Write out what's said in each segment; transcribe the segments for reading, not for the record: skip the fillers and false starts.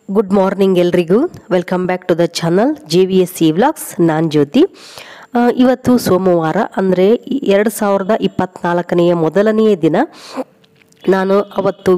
Good morning ಎಲ್ರಿಗೂ. Welcome back to the channel JVSC ವ್ಲಾಗ್ಸ್. ನಾನು ಜ್ಯೋತಿ. ಇವತ್ತು ಸೋಮವಾರ, ಅಂದರೆ 2024ನೆಯ ಮೊದಲನೆಯ ದಿನ. ನಾನು ಅವತ್ತು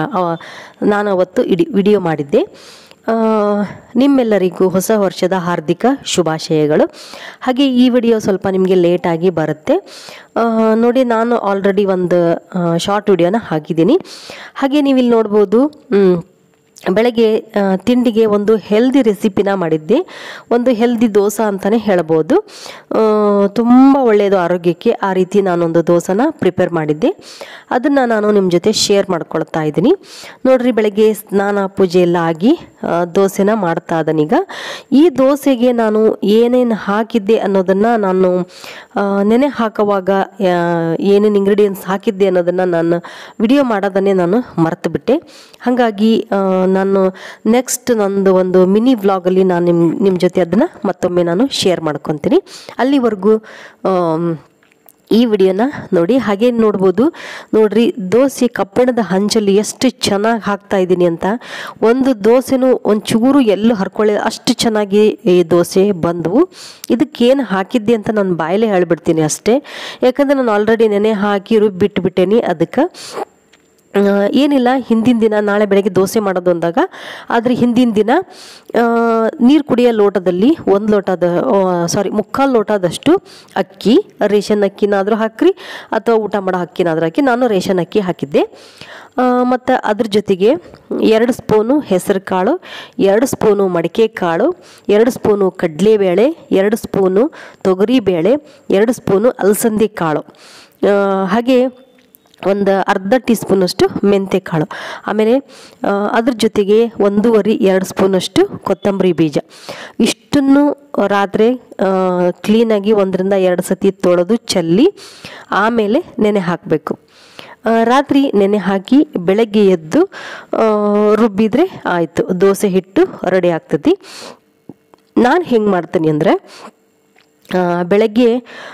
ವಿಡಿಯೋ ಮಾಡಿದ್ದೆ. ನಿಮ್ಮೆಲ್ಲರಿಗೂ ಹೊಸ ವರ್ಷದ ಹಾರ್ದಿಕ ಶುಭಾಶಯಗಳು. ಹಾಗೆ ಈ ವಿಡಿಯೋ ಸ್ವಲ್ಪ ನಿಮಗೆ ಲೇಟಾಗಿ ಬರುತ್ತೆ ನೋಡಿ. ನಾನು ಆಲ್ರೆಡಿ ಒಂದು ಶಾರ್ಟ್ ವಿಡಿಯೋನ ಹಾಕಿದ್ದೀನಿ. ಹಾಗೆ ನೀವಿಲ್ಲಿ ನೋಡ್ಬೋದು, ಬೆಳಗ್ಗೆ ತಿಂಡಿಗೆ ಒಂದು ಹೆಲ್ದಿ ರೆಸಿಪಿನ ಮಾಡಿದ್ದೆ. ಒಂದು ಹೆಲ್ದಿ ದೋಸೆ ಅಂತಲೇ ಹೇಳ್ಬೋದು. ತುಂಬ ಒಳ್ಳೆಯದು ಆರೋಗ್ಯಕ್ಕೆ. ಆ ರೀತಿ ನಾನೊಂದು ದೋಸೆನ ಪ್ರಿಪೇರ್ ಮಾಡಿದ್ದೆ. ಅದನ್ನು ನಾನು ನಿಮ್ಮ ಜೊತೆ ಶೇರ್ ಮಾಡ್ಕೊಳ್ತಾ ಇದ್ದೀನಿ. ನೋಡ್ರಿ, ಬೆಳಗ್ಗೆ ಸ್ನಾನ ಪೂಜೆ ಎಲ್ಲ ಆಗಿ ದೋಸೆನ ಮಾಡ್ತಾ ಇದ್ದಾನೀಗ. ಈ ದೋಸೆಗೆ ನಾನು ಏನೇನು ಹಾಕಿದ್ದೆ ಅನ್ನೋದನ್ನು ನಾನು ನೆನೆ ಹಾಕುವಾಗ ಏನೇನು ಇಂಗ್ರೀಡಿಯೆಂಟ್ಸ್ ಹಾಕಿದ್ದೆ ಅನ್ನೋದನ್ನು ನಾನು ವಿಡಿಯೋ ಮಾಡೋದನ್ನೇ ನಾನು ಮರೆತು ಬಿಟ್ಟೆ. ಹಾಗಾಗಿ ನಾನು ನೆಕ್ಸ್ಟ್ ನಂದು ಒಂದು ಮಿನಿ ವ್ಲಾಗಲ್ಲಿ ನಾನು ನಿಮ್ಮ ಜೊತೆ ಅದನ್ನು ಮತ್ತೊಮ್ಮೆ ನಾನು ಶೇರ್ ಮಾಡ್ಕೊತೀನಿ. ಅಲ್ಲಿವರೆಗೂ ಈ ವಿಡಿಯೋನ ನೋಡಿ. ಹಾಗೆ ನೋಡ್ಬೋದು, ನೋಡ್ರಿ ದೋಸೆ ಕಬ್ಬಿಣದ ಹಂಚಲ್ಲಿ ಎಷ್ಟು ಚೆನ್ನಾಗಿ ಹಾಕ್ತಾ ಇದ್ದೀನಿ ಅಂತ. ಒಂದು ದೋಸೆನೂ ಒಂಚೂರು ಎಲ್ಲೂ ಹರ್ಕೊಳ್ಳಿ, ಅಷ್ಟು ಚೆನ್ನಾಗಿ ಈ ದೋಸೆ ಬಂದವು. ಇದಕ್ಕೇನು ಹಾಕಿದ್ದೆ ಅಂತ ನಾನು ಬಾಯಲ್ಲೇ ಹೇಳ್ಬಿಡ್ತೀನಿ ಅಷ್ಟೇ. ಯಾಕಂದರೆ ನಾನು ಆಲ್ರೆಡಿ ನೆನೆ ಹಾಕಿ ರುಬ್ಬಿಟ್ಬಿಟ್ಟೇನಿ. ಅದಕ್ಕೆ ಏನಿಲ್ಲ, ಹಿಂದಿನ ದಿನ ನಾಳೆ ಬೆಳಗ್ಗೆ ದೋಸೆ ಮಾಡೋದು ಅಂದಾಗ ಆದರೆ ಹಿಂದಿನ ದಿನ ನೀರು ಕುಡಿಯೋ ಲೋಟದಲ್ಲಿ ಮುಕ್ಕಾಲು ಲೋಟದಷ್ಟು ಅಕ್ಕಿ, ರೇಷನ್ ಅಕ್ಕಿನಾದರೂ ಹಾಕ್ರಿ ಅಥವಾ ಊಟ ಮಾಡೋ ಅಕ್ಕಿನಾದರೂ ಹಾಕಿ. ನಾನು ರೇಷನ್ ಅಕ್ಕಿ ಹಾಕಿದ್ದೆ. ಮತ್ತು ಅದ್ರ ಜೊತೆಗೆ 2 ಸ್ಪೂನು ಹೆಸರು ಕಾಳು, 2 ಸ್ಪೂನು ಮಡಿಕೆ ಕಾಳು, 2 ಸ್ಪೂನು ಕಡಲೆಬೇಳೆ, 2 ಸ್ಪೂನು ತೊಗರಿಬೇಳೆ, 2 ಸ್ಪೂನು ಅಲಸಂದಿ ಕಾಳು, ಹಾಗೆ ಒಂದು ಅರ್ಧ ಟೀ ಸ್ಪೂನಷ್ಟು ಮೆಂತ್ಯ ಕಾಳು, ಆಮೇಲೆ ಅದ್ರ ಜೊತೆಗೆ 1.5-2 ಸ್ಪೂನಷ್ಟು ಕೊತ್ತಂಬರಿ ಬೀಜ. ಇಷ್ಟನ್ನು ರಾತ್ರಿ ಕ್ಲೀನಾಗಿ 1-2 ಸತಿ ತೊಳೆದು ಚೆಲ್ಲಿ ಆಮೇಲೆ ನೆನೆ ಹಾಕಬೇಕು. ರಾತ್ರಿ ನೆನೆ ಹಾಕಿ ಬೆಳಗ್ಗೆ ಎದ್ದು ರುಬ್ಬಿದರೆ ಆಯಿತು, ದೋಸೆ ಹಿಟ್ಟು ರೆಡಿ ಆಗ್ತದೆ. ನಾನು ಹೆಂಗೆ ಮಾಡ್ತೀನಿ ಅಂದರೆ, ಬೆಳಗ್ಗೆ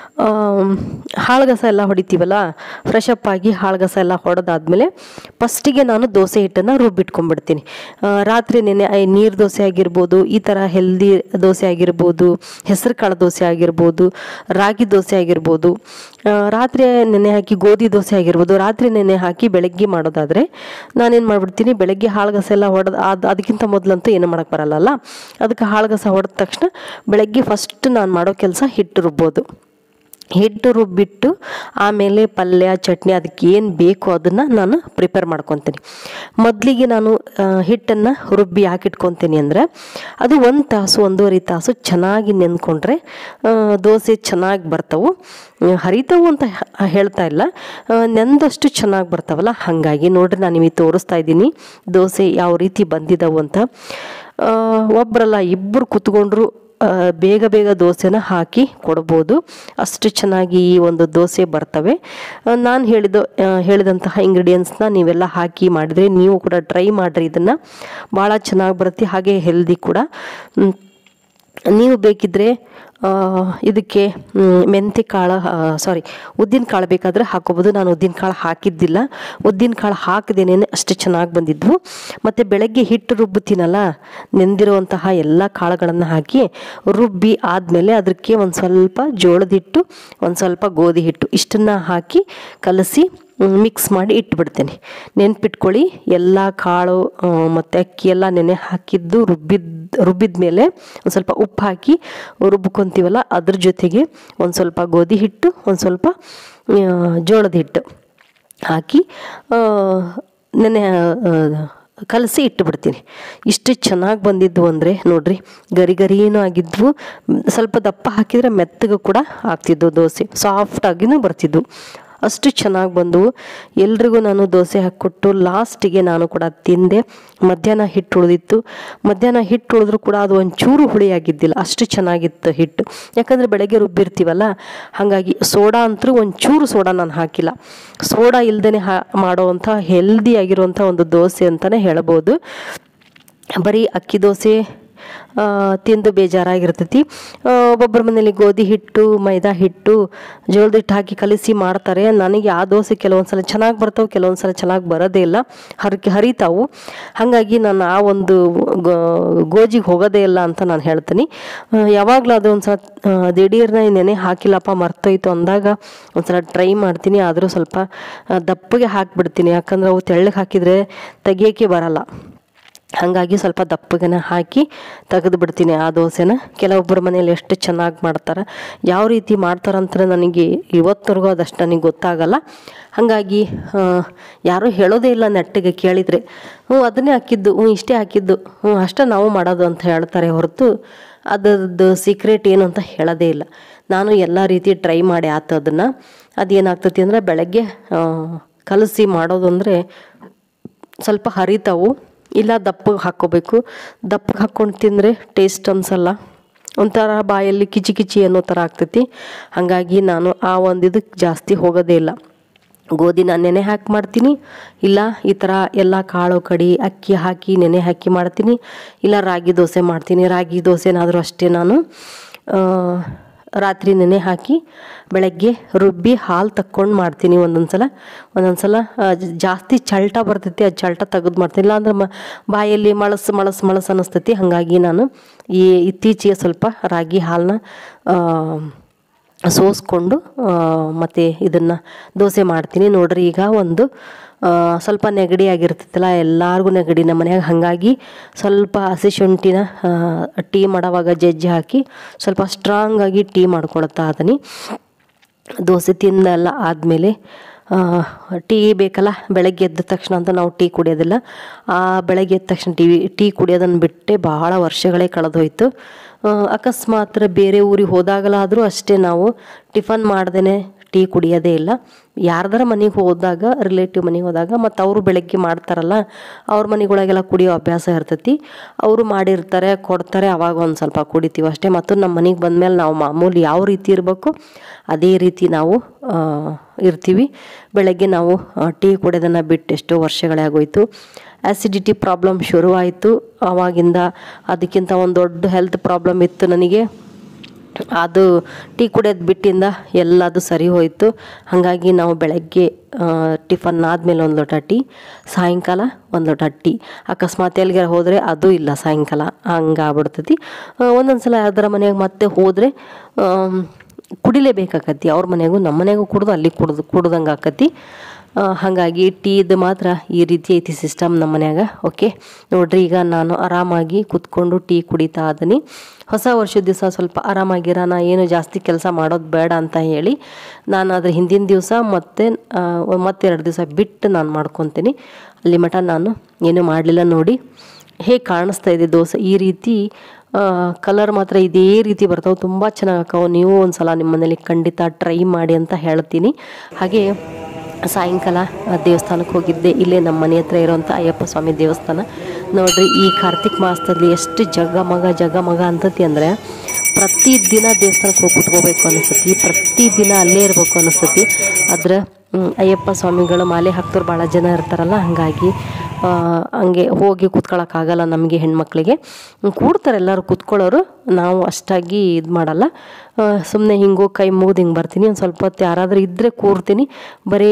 ಹಾಳ್ಗಸ ಎಲ್ಲ ಹೊಡಿತೀವಲ್ಲ, ಫ್ರೆಶ್ ಅಪ್ ಆಗಿ ಹಾಳ್ಗಸ ಎಲ್ಲ ಹೊಡೆದಾದ್ಮೇಲೆ ಫಸ್ಟಿಗೆ ನಾನು ದೋಸೆ ಹಿಟ್ಟನ್ನು ರುಬ್ಬಿಟ್ಕೊಂಡ್ಬಿಡ್ತೀನಿ. ರಾತ್ರಿ ನೀರು ದೋಸೆ ಆಗಿರ್ಬೋದು, ಈ ಥರ ಹೆಲ್ದಿ ದೋಸೆ ಆಗಿರ್ಬೋದು, ಹೆಸರು ಕಾಳು ದೋಸೆ ಆಗಿರ್ಬೋದು, ರಾಗಿ ದೋಸೆ ಆಗಿರ್ಬೋದು, ರಾತ್ರಿ ನೆನೆ ಹಾಕಿ ಗೋಧಿ ದೋಸೆ ಆಗಿರ್ಬೋದು, ರಾತ್ರಿ ನೆನೆ ಹಾಕಿ ಬೆಳಗ್ಗೆ ಮಾಡೋದಾದರೆ ನಾನೇನು ಮಾಡಿಬಿಡ್ತೀನಿ, ಬೆಳಗ್ಗೆ ಹಾಳ್ಗಸ ಎಲ್ಲ ಅದಕ್ಕಿಂತ ಮೊದಲಂತೂ ಏನು ಮಾಡೋಕ್ಕೆ ಬರಲ್ಲಲ್ಲ. ಅದಕ್ಕೆ ಹಾಳ್ಗಸ ಹೊಡೆದ ತಕ್ಷಣ ಬೆಳಗ್ಗೆ ಫಸ್ಟ್ ನಾನು ಮಾಡೋ ಕೆಲಸ ಹಿಟ್ಟು ರುಬ್ಬೋದು. ಹಿಟ್ಟು ರುಬ್ಬಿಟ್ಟು ಆಮೇಲೆ ಪಲ್ಯ, ಚಟ್ನಿ, ಅದಕ್ಕೆ ಏನು ಬೇಕು ಅದನ್ನು ನಾನು ಪ್ರಿಪೇರ್ ಮಾಡ್ಕೊತೀನಿ. ಮೊದಲಿಗೆ ನಾನು ಹಿಟ್ಟನ್ನು ರುಬ್ಬಿ ಹಾಕಿಟ್ಕೊತೀನಿ. ಅಂದರೆ ಅದು 1 ತಾಸು 1.5 ತಾಸು ಚೆನ್ನಾಗಿ ನೆಂದ್ಕೊಂಡ್ರೆ ದೋಸೆ ಚೆನ್ನಾಗಿ ಬರ್ತವೆ. ಹರಿತವು ಅಂತ ಹೇಳ್ತಾ ಇಲ್ಲ, ನೆಂದಷ್ಟು ಚೆನ್ನಾಗಿ ಬರ್ತಾವಲ್ಲ. ಹಾಗಾಗಿ ನೋಡ್ರಿ, ನಾನು ನಿಮಗೆ ತೋರಿಸ್ತಾ ಇದ್ದೀನಿ ದೋಸೆ ಯಾವ ರೀತಿ ಬಂದಿದ್ದಾವು ಅಂತ. ಒಬ್ಬರಲ್ಲ, ಇಬ್ಬರು ಕೂತ್ಕೊಂಡ್ರು ಬೇಗ ದೋಸೆನ ಹಾಕಿ ಕೊಡ್ಬೋದು. ಅಷ್ಟು ಚೆನ್ನಾಗಿ ಈ ಒಂದು ದೋಸೆ ಬರ್ತವೆ. ನಾನು ಹೇಳಿದಂತಹ ಇಂಗ್ರೀಡಿಯೆಂಟ್ಸ್ನ ನೀವೆಲ್ಲ ಹಾಕಿ ಮಾಡಿದರೆ ನೀವು ಕೂಡ ಟ್ರೈ ಮಾಡಿರಿ. ಇದನ್ನು ಭಾಳ ಚೆನ್ನಾಗಿ ಬರುತ್ತೆ, ಹಾಗೆ ಹೆಲ್ದಿ ಕೂಡ. ನೀವು ಬೇಕಿದ್ದರೆ ಇದಕ್ಕೆ ಮೆಂತ್ಯ ಕಾಳು ಉದ್ದಿನ ಕಾಳು ಬೇಕಾದರೆ ಹಾಕೋಬೋದು. ನಾನು ಉದ್ದಿನ ಕಾಳು ಹಾಕಿದ್ದಿಲ್ಲ, ಉದ್ದಿನ ಕಾಳು ಹಾಕಿದೇನೆ ಅಷ್ಟು ಚೆನ್ನಾಗಿ ಬಂದಿದ್ವು. ಮತ್ತು ಬೆಳಗ್ಗೆ ಹಿಟ್ಟು ರುಬ್ಬುತ್ತೀನಲ್ಲ, ನೆಂದಿರುವಂತಹ ಎಲ್ಲ ಕಾಳುಗಳನ್ನು ಹಾಕಿ ರುಬ್ಬಿ ಆದಮೇಲೆ ಅದಕ್ಕೆ ಒಂದು ಸ್ವಲ್ಪ ಜೋಳದ ಹಿಟ್ಟು, ಒಂದು ಸ್ವಲ್ಪ ಗೋಧಿ ಹಿಟ್ಟು, ಇಷ್ಟನ್ನು ಹಾಕಿ ಕಲಸಿ ಮಿಕ್ಸ್ ಮಾಡಿ ಇಟ್ಬಿಡ್ತೇನೆ. ನೆನ್ಪಿಟ್ಕೊಳ್ಳಿ, ಎಲ್ಲ ಕಾಳು ಮತ್ತು ಅಕ್ಕಿ ಎಲ್ಲ ನೆನೆ ಹಾಕಿದ್ದು ರುಬ್ಬಿದ ಮೇಲೆ ಒಂದು ಸ್ವಲ್ಪ ಉಪ್ಪು ಹಾಕಿ ರುಬ್ಕೊಂತೀವಲ್ಲ, ಅದ್ರ ಜೊತೆಗೆ ಒಂದು ಸ್ವಲ್ಪ ಗೋಧಿ ಹಿಟ್ಟು, ಒಂದು ಸ್ವಲ್ಪ ಜೋಳದ ಹಿಟ್ಟು ಹಾಕಿ ಕಲಸಿ ಇಟ್ಟುಬಿಡ್ತೀನಿ. ಇಷ್ಟು ಚೆನ್ನಾಗಿ ಬಂದಿದ್ವು ಅಂದರೆ ನೋಡ್ರಿ, ಗರಿನೂ ಆಗಿದ್ವು. ಸ್ವಲ್ಪ ದಪ್ಪ ಹಾಕಿದರೆ ಮೆತ್ತಗೆ ಕೂಡ ಆಗ್ತಿದ್ವು, ದೋಸೆ ಸಾಫ್ಟಾಗಿನೂ ಬರ್ತಿದ್ವು. ಅಷ್ಟು ಚೆನ್ನಾಗಿ ಬಂದವು. ಎಲ್ರಿಗೂ ನಾನು ದೋಸೆ ಹಾಕಿಕೊಟ್ಟು ಲಾಸ್ಟಿಗೆ ನಾನು ಕೂಡ ತಿಂದೆ. ಮಧ್ಯಾಹ್ನ ಹಿಟ್ಟು ಉಳಿದಿತ್ತು. ಮಧ್ಯಾಹ್ನ ಹಿಟ್ಟು ಉಳಿದ್ರೂ ಕೂಡ ಅದು ಒಂಚೂರು ಹುಳಿಯಾಗಿದ್ದಿಲ್ಲ, ಅಷ್ಟು ಚೆನ್ನಾಗಿತ್ತು ಹಿಟ್ಟು. ಯಾಕಂದರೆ ಬೆಳಗ್ಗೆ ರುಬ್ಬಿರ್ತೀವಲ್ಲ, ಹಾಗಾಗಿ ಸೋಡಾ ಅಂತೂ ಒಂಚೂರು ಸೋಡಾ ನಾನು ಹಾಕಿಲ್ಲ. ಸೋಡಾ ಇಲ್ಲದೇ ಮಾಡೋವಂಥ ಹೆಲ್ದಿ ಆಗಿರುವಂಥ ಒಂದು ದೋಸೆ ಅಂತಲೇ ಹೇಳ್ಬೋದು. ಬರೀ ಅಕ್ಕಿ ದೋಸೆ ತಿಂದು ಬೇಜಾರಾಗಿರ್ತೈತಿ. ಒಬ್ಬೊಬ್ಬರ ಮನೇಲಿ ಗೋಧಿ ಹಿಟ್ಟು, ಮೈದಾ ಹಿಟ್ಟು, ಜೋಳದ ಹಿಟ್ಟು ಹಾಕಿ ಕಲಿಸಿ ಮಾಡ್ತಾರೆ. ನನಗೆ ಆ ದೋಸೆ ಕೆಲವೊಂದು ಸಲ ಚೆನ್ನಾಗಿ ಬರ್ತಾವೆ, ಕೆಲವೊಂದು ಸಲ ಚೆನ್ನಾಗಿ ಬರೋದೇ ಇಲ್ಲ, ಹರಿತಾವು. ಹಾಗಾಗಿ ನಾನು ಆ ಒಂದು ಗೋಜಿಗೆ ಹೋಗೋದೇ ಇಲ್ಲ ಅಂತ ನಾನು ಹೇಳ್ತೀನಿ. ಯಾವಾಗಲೂ ಅದು ಒಂದು ಸಲ ದಿಢೀರ್ನ ನೆನೆ ಹಾಕಿಲ್ಲಪ್ಪ ಮರ್ತೋಯ್ತು ಅಂದಾಗ ಒಂದ್ಸಲ ಟ್ರೈ ಮಾಡ್ತೀನಿ. ಆದರೂ ಸ್ವಲ್ಪ ದಪ್ಪಗೆ ಹಾಕಿಬಿಡ್ತೀನಿ, ಯಾಕಂದ್ರೆ ಅವು ತೆಳ್ಳಗೆ ಹಾಕಿದರೆ ತೆಗಿಯೋಕ್ಕೆ ಬರಲ್ಲ. ಹಾಗಾಗಿ ಸ್ವಲ್ಪ ದಪ್ಪಗೆನ ಹಾಕಿ ತೆಗೆದು ಬಿಡ್ತೀನಿ ಆ ದೋಸೆನ. ಕೆಲವೊಬ್ಬರ ಮನೇಲಿ ಎಷ್ಟು ಚೆನ್ನಾಗಿ ಮಾಡ್ತಾರೆ, ಯಾವ ರೀತಿ ಮಾಡ್ತಾರಂತ ನನಗೆ ಇವತ್ತರೆಗೂ ಅದಷ್ಟು ನನಗೆ ಗೊತ್ತಾಗಲ್ಲ. ಹಾಗಾಗಿ ಯಾರೂ ಹೇಳೋದೇ ಇಲ್ಲ ನೆಟ್ಟಿಗೆ ಕೇಳಿದರೆ, ಅದನ್ನೇ ಹಾಕಿದ್ದು, ಇಷ್ಟೇ ಹಾಕಿದ್ದು, ಅಷ್ಟೇ ನಾವು ಮಾಡೋದು ಅಂತ ಹೇಳ್ತಾರೆ ಹೊರತು ಅದರದ್ದು ಸೀಕ್ರೆಟ್ ಏನು ಅಂತ ಹೇಳೋದೇ ಇಲ್ಲ. ನಾನು ಎಲ್ಲ ರೀತಿ ಟ್ರೈ ಮಾಡಿ ಆತು ಅದನ್ನು. ಅದೇನಾಗ್ತೈತಿ ಅಂದರೆ ಬೆಳಗ್ಗೆ ಕಲಸಿ ಮಾಡೋದು ಅಂದರೆ ಸ್ವಲ್ಪ ಹರಿತಾವು, ಇಲ್ಲ ದಪ್ಪಗೆ ಹಾಕ್ಕೋಬೇಕು. ದಪ್ಪಗೆ ಹಾಕ್ಕೊಂಡು ತಿಂದರೆ ಟೇಸ್ಟ್ ಅನಿಸಲ್ಲ, ಒಂಥರ ಬಾಯಲ್ಲಿ ಕಿಚಿ ಕಿಚಿ ಅನ್ನೋ ಥರ ಆಗ್ತೈತಿ. ಹಾಗಾಗಿ ನಾನು ಆ ಒಂದು ಇದಕ್ಕೆ ಜಾಸ್ತಿ ಹೋಗೋದೇ ಇಲ್ಲ. ಗೋಧಿನ ನೆನೆ ಹಾಕಿ ಮಾಡ್ತೀನಿ, ಇಲ್ಲ ಈ ಥರ ಎಲ್ಲ ಕಾಳು ಕಡಿ ಅಕ್ಕಿ ಹಾಕಿ ನೆನೆ ಹಾಕಿ ಮಾಡ್ತೀನಿ, ಇಲ್ಲ ರಾಗಿ ದೋಸೆ ಮಾಡ್ತೀನಿ. ರಾಗಿ ದೋಸೆನಾದರೂ ಅಷ್ಟೇ ನಾನು ರಾತ್ರಿ ನೆನೆ ಹಾಕಿ ಬೆಳಗ್ಗೆ ರುಬ್ಬಿ ಹಾಲು ತಕ್ಕೊಂಡು ಮಾಡ್ತೀನಿ. ಒಂದೊಂದು ಸಲ ಜಾಸ್ತಿ ಚಲ್ಟ ಬರ್ತೈತಿ, ಅದು ಚಲ್ಟ ತೆಗೆದು ಮಾಡ್ತೀನಿ, ಇಲ್ಲಾಂದ್ರೆ ಬಾಯಲ್ಲಿ ಮಳಸು ಅನ್ನಿಸ್ತೈತಿ. ಹಾಗಾಗಿ ನಾನು ಇತ್ತೀಚೆಗೆ ಸ್ವಲ್ಪ ರಾಗಿ ಹಾಲನ್ನ ಸೋಸ್ಕೊಂಡು ಮತ್ತು ಇದನ್ನು ದೋಸೆ ಮಾಡ್ತೀನಿ. ನೋಡ್ರಿ, ಈಗ ಒಂದು ಸ್ವಲ್ಪ ನೆಗಡಿ ಆಗಿರ್ತೈತಲ್ಲ, ಎಲ್ಲರಿಗೂ ನೆಗಡಿ ನಮ್ಮ ಮನ್ಯಾಗ. ಹಾಗಾಗಿ ಸ್ವಲ್ಪ ಹಸಿ ಶುಂಠಿನ ಟೀ ಮಾಡೋವಾಗ ಜಜ್ಜಿ ಹಾಕಿ ಸ್ವಲ್ಪ ಸ್ಟ್ರಾಂಗಾಗಿ ಟೀ ಮಾಡ್ಕೊಳ್ತಾ ಅದನಿ. ದೋಸೆ ತಿಂದೆಲ್ಲ ಆದಮೇಲೆ ಟೀ ಬೇಕಲ್ಲ, ಬೆಳಗ್ಗೆ ಎದ್ದ ತಕ್ಷಣ ಅಂತ ನಾವು ಟೀ ಕುಡಿಯೋದಿಲ್ಲ. ಬೆಳಗ್ಗೆ ಎದ್ದ ತಕ್ಷಣ ಟೀ ಕುಡಿಯೋದನ್ನು ಬಿಟ್ಟೆ ಭಾಳ ವರ್ಷಗಳೇ ಕಳೆದೋಯ್ತು. ಅಕಸ್ಮಾತ್ ಬೇರೆ ಊರಿಗೆ ಹೋದಾಗಲಾದರೂ ಅಷ್ಟೇ ನಾವು ಟಿಫನ್ ಮಾಡ್ದೇ ಟೀ ಕುಡಿಯೋದೇ ಇಲ್ಲ. ಯಾರ್ದಾರ ಮನೆಗೆ ಹೋದಾಗ, ರಿಲೇಟಿವ್ ಮನೆಗೆ ಹೋದಾಗ, ಮತ್ತು ಅವರು ಬೆಳಗ್ಗೆ ಮಾಡ್ತಾರಲ್ಲ, ಅವ್ರ ಮನೆಗೊಳಗೆಲ್ಲ ಕುಡಿಯೋ ಅಭ್ಯಾಸ ಇರ್ತೈತಿ. ಅವರು ಮಾಡಿರ್ತಾರೆ, ಕೊಡ್ತಾರೆ, ಅವಾಗ ಒಂದು ಸ್ವಲ್ಪ ಕುಡಿತೀವಿ ಅಷ್ಟೇ. ಮತ್ತು ನಮ್ಮ ಮನೆಗೆ ಬಂದಮೇಲೆ ನಾವು ಮಾಮೂಲಿ ಯಾವ ರೀತಿ ಇರಬೇಕು ಅದೇ ರೀತಿ ನಾವು ಇರ್ತೀವಿ. ಬೆಳಗ್ಗೆ ನಾವು ಟೀ ಕುಡಿಯೋದನ್ನು ಬಿಟ್ಟು ಎಷ್ಟೋ ವರ್ಷಗಳೇ ಆಗೋಯ್ತು. ಆ್ಯಸಿಡಿಟಿ ಪ್ರಾಬ್ಲಮ್ ಶುರುವಾಯಿತು. ಆವಾಗಿಂದ ಅದಕ್ಕಿಂತ ಒಂದು ದೊಡ್ಡ ಹೆಲ್ತ್ ಪ್ರಾಬ್ಲಮ್ ಇತ್ತು ನನಗೆ. ಅದು ಟೀ ಕುಡಿಯೋದು ಬಿಟ್ಟಿಂದ ಎಲ್ಲದು ಸರಿ ಹೋಯಿತು. ಹಾಗಾಗಿ ನಾವು ಬೆಳಗ್ಗೆ ಟಿಫನ್ ಆದಮೇಲೆ ಒಂದು ಲೋಟ ಟೀ, ಸಾಯಂಕಾಲ ಒಂದು ಲೋಟ ಟೀ. ಅಕಸ್ಮಾತ್ ಎಲ್ಲಿಗಾರ ಹೋದರೆ ಅದು ಇಲ್ಲ ಸಾಯಂಕಾಲ, ಹಂಗಾಗ್ಬಿಡ್ತೈತಿ. ಒಂದೊಂದು ಸಲ ಯಾವ್ದಾರ ಮನೆಯಾಗ ಮತ್ತೆ ಹೋದರೆ ಕುಡಿಲೇಬೇಕಾಕತಿ. ಅವ್ರ ಮನೆಗೂ ನಮ್ಮ ಮನೆಗೂ ಕುಡ್ದು ಅಲ್ಲಿ ಕುಡ್ದಂಗೆ ಆಕತಿ. ಹಾಗಾಗಿ ಟೀದು ಮಾತ್ರ ಈ ರೀತಿ ಐತಿ ಸಿಸ್ಟಮ್ ನಮ್ಮ ಮನ್ಯಾಗ. ಓಕೆ ನೋಡ್ರಿ, ಈಗ ನಾನು ಆರಾಮಾಗಿ ಕೂತ್ಕೊಂಡು ಟೀ ಕುಡಿತಾ ಅದನಿ. ಹೊಸ ವರ್ಷದ ದಿವಸ ಸ್ವಲ್ಪ ಆರಾಮಾಗಿರೋಣ, ಏನು ಜಾಸ್ತಿ ಕೆಲಸ ಮಾಡೋದು ಬೇಡ ಅಂತ ಹೇಳಿ ನಾನು ಅದ್ರ ಹಿಂದಿನ ದಿವಸ ಮತ್ತೆರಡು ದಿವಸ ಬಿಟ್ಟು ನಾನು ಮಾಡ್ಕೊತೀನಿ. ಅಲ್ಲಿ ಮಟ ನಾನು ಏನೂ ಮಾಡಲಿಲ್ಲ. ನೋಡಿ ಹೇಗೆ ಕಾಣಿಸ್ತಾ ಇದೆ ದೋಸೆ. ಈ ರೀತಿ ಕಲರ್ ಮಾತ್ರ ಇದೇ ರೀತಿ ಬರ್ತಾವೆ, ತುಂಬ ಚೆನ್ನಾಗಿ ಹಾಕವು. ನೀವು ಒಂದು ಸಲ ನಿಮ್ಮ ಮನೇಲಿ ಖಂಡಿತ ಟ್ರೈ ಮಾಡಿ ಅಂತ ಹೇಳ್ತೀನಿ. ಹಾಗೆ ಸಾಯಂಕಾಲ ದೇವಸ್ಥಾನಕ್ಕೆ ಹೋಗಿದ್ದೆ, ಇಲ್ಲೇ ನಮ್ಮ ಮನೆ ಹತ್ರ ಇರೋಂಥ ಅಯ್ಯಪ್ಪ ಸ್ವಾಮಿ ದೇವಸ್ಥಾನ. ನೋಡ್ರಿ, ಈ ಕಾರ್ತಿಕ್ ಮಾಸದಲ್ಲಿ ಎಷ್ಟು ಜಗಮಗ ಅಂತತಿ ಅಂದರೆ ಪ್ರತಿದಿನ ದೇವಸ್ಥಾನಕ್ಕೆ ಹೋಗಿ ಕೂತ್ಕೋಬೇಕು ಅನಿಸ್ತತಿ, ಪ್ರತಿದಿನ ಅಲ್ಲೇ ಇರಬೇಕು ಅನಿಸ್ತತಿ. ಆದ್ರೆ ಅಯ್ಯಪ್ಪ ಸ್ವಾಮಿಗಳು ಮಾಲೆ ಹಾಕ್ತವ್ರು ಭಾಳ ಜನ ಇರ್ತಾರಲ್ಲ, ಹಾಗಾಗಿ ಹಂಗೆ ಹೋಗಿ ಕೂತ್ಕೊಳ್ಳೋಕ್ಕಾಗಲ್ಲ ನಮಗೆ ಹೆಣ್ಮಕ್ಳಿಗೆ. ಕೂಡ್ತಾರೆ ಎಲ್ಲರೂ ಕೂತ್ಕೊಳ್ಳೋರು, ನಾವು ಅಷ್ಟಾಗಿ ಇದು ಮಾಡಲ್ಲ. ಸುಮ್ಮನೆ ಹಿಂಗೆ ಕೈ ಮುಗಿದು ಹಿಂಗೆ ಬರ್ತೀನಿ. ಒಂದು ಸ್ವಲ್ಪ ಹೊತ್ತು ಯಾರಾದರೂ ಇದ್ದರೆ ಕೂರ್ತೀನಿ. ಬರೀ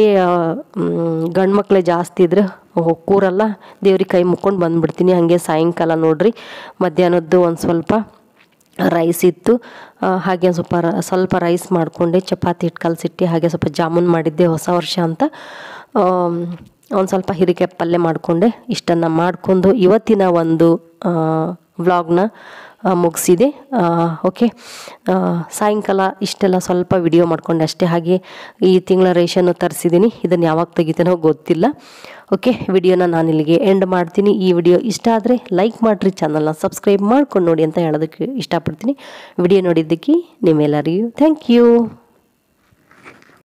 ಗಂಡು ಮಕ್ಕಳೇ ಜಾಸ್ತಿ ಇದ್ದರೆ ಕೂರಲ್ಲ, ದೇವ್ರಿಗೆ ಕೈ ಮುಕ್ಕೊಂಡು ಬಂದುಬಿಡ್ತೀನಿ. ಹಾಗೆ ಸಾಯಂಕಾಲ ನೋಡ್ರಿ, ಮಧ್ಯಾಹ್ನದ್ದು ಒಂದು ಸ್ವಲ್ಪ ರೈಸ್ ಇತ್ತು. ಹಾಗೆ ಸ್ವಲ್ಪ ರೈಸ್ ಮಾಡಿಕೊಂಡೆ, ಚಪಾತಿ ಹಿಟ್ಟು ಕಲಸಿಟ್ಟು, ಹಾಗೆ ಸ್ವಲ್ಪ ಜಾಮೂನ್ ಮಾಡಿದ್ದೆ ಹೊಸ ವರ್ಷ ಅಂತ. ಒಂದು ಸ್ವಲ್ಪ ಹೀರೆಕಾಯಿ ಪಲ್ಯ ಮಾಡಿಕೊಂಡೆ. ಇಷ್ಟನ್ನು ಮಾಡಿಕೊಂಡು ಇವತ್ತಿನ ಒಂದು ವ್ಲಾಗ್ನ ಮುಗಿಸಿದೆ. ಓಕೆ, ಸಾಯಂಕಾಲ ಇಷ್ಟೆಲ್ಲ ಸ್ವಲ್ಪ ವಿಡಿಯೋ ಮಾಡಿಕೊಂಡೆ ಅಷ್ಟೇ. ಹಾಗೆ ಈ ತಿಂಗಳ ರೇಷನ್ನು ತರಿಸಿದ್ದೀನಿ, ಇದನ್ನು ಯಾವಾಗ ತೆಗಿತೀನೋ ಗೊತ್ತಿಲ್ಲ. ಓಕೆ, ವಿಡಿಯೋನ ನಾನು ಇಲ್ಲಿಗೆ ಎಂಡ್ ಮಾಡ್ತೀನಿ. ಈ ವಿಡಿಯೋ ಇಷ್ಟ ಆದರೆ ಲೈಕ್ ಮಾಡಿರಿ, ಚಾನಲ್ನ ಸಬ್ಸ್ಕ್ರೈಬ್ ಮಾಡ್ಕೊಂಡು ನೋಡಿ ಅಂತ ಹೇಳೋದಕ್ಕೆ ಇಷ್ಟಪಡ್ತೀನಿ. ವಿಡಿಯೋ ನೋಡಿದ್ದಕ್ಕೆ ನಿಮ್ಮೆಲ್ಲರಿಗೂ ಥ್ಯಾಂಕ್ ಯು.